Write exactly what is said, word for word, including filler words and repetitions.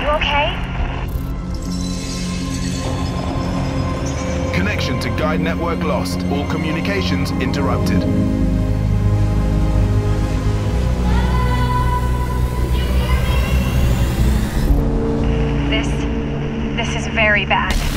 okay? Connection to guide network lost. All communications interrupted. This... this is very bad.